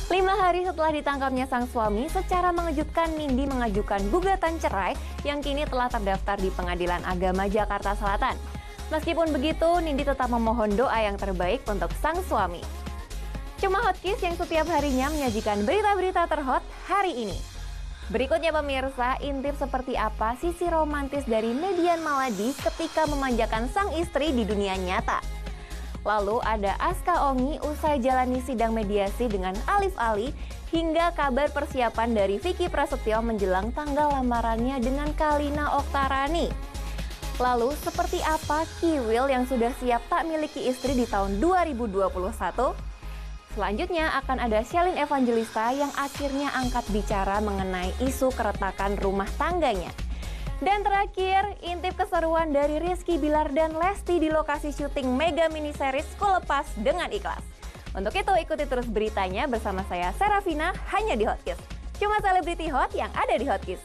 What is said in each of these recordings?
5 hari setelah ditangkapnya sang suami, secara mengejutkan Nindi mengajukan gugatan cerai yang kini telah terdaftar di Pengadilan Agama Jakarta Selatan. Meskipun begitu, Nindi tetap memohon doa yang terbaik untuk sang suami. Cuma Hotkeys yang setiap harinya menyajikan berita-berita terhot hari ini. Berikutnya pemirsa, intip seperti apa sisi romantis dari Median Maladi ketika memanjakan sang istri di dunia nyata. Lalu ada Aska Ongi usai jalani sidang mediasi dengan Alif Ali hingga kabar persiapan dari Vicky Prasetyo menjelang tanggal lamarannya dengan Kalina Oktarani. Lalu seperti apa Kiwil yang sudah siap tak miliki istri di tahun 2021? Selanjutnya akan ada Shalin Evangelista yang akhirnya angkat bicara mengenai isu keretakan rumah tangganya. Dan terakhir, intip keseruan dari Rizky Bilar dan Lesti di lokasi syuting mega miniseries Kulepas dengan Ikhlas. Untuk itu ikuti terus beritanya bersama saya Serafina hanya di Hotkeys. Cuma selebriti hot yang ada di Hotkeys.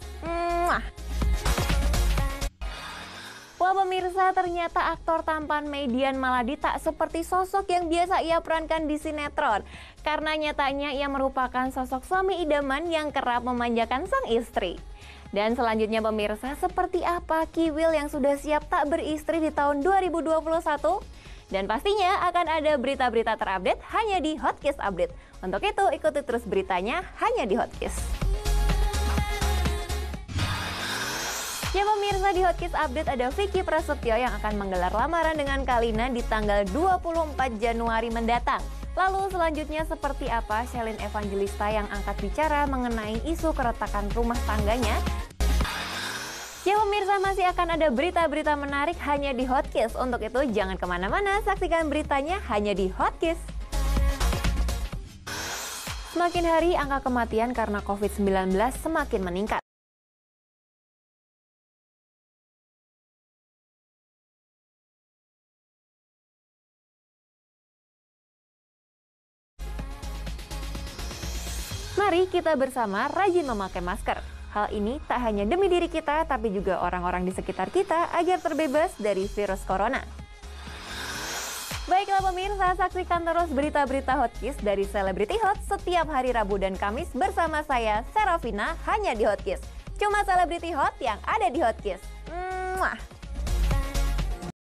Wah pemirsa, ternyata aktor tampan Median Maladi tak seperti sosok yang biasa ia perankan di sinetron. Karena nyatanya ia merupakan sosok suami idaman yang kerap memanjakan sang istri. Dan selanjutnya pemirsa, seperti apa Kiwil yang sudah siap tak beristri di tahun 2021? Dan pastinya akan ada berita-berita terupdate hanya di Hotkeys Update. Untuk itu ikuti terus beritanya hanya di Hotkeys. Ya pemirsa, di Hotkeys Update ada Vicky Prasetyo yang akan menggelar lamaran dengan Kalina di tanggal 24 Januari mendatang. Lalu selanjutnya seperti apa Shalin Evangelista yang angkat bicara mengenai isu keretakan rumah tangganya? Ya pemirsa, masih akan ada berita-berita menarik hanya di Hotkeys. Untuk itu jangan kemana-mana, saksikan beritanya hanya di Hotkeys. Semakin hari angka kematian karena COVID-19 semakin meningkat. Mari kita bersama rajin memakai masker. Hal ini tak hanya demi diri kita, tapi juga orang-orang di sekitar kita agar terbebas dari virus corona. Baiklah pemirsa, saksikan terus berita-berita Hotkeys dari Selebriti Hot setiap hari Rabu dan Kamis bersama saya, Serafina, hanya di Hotkeys. Cuma Selebriti Hot yang ada di Hotkeys.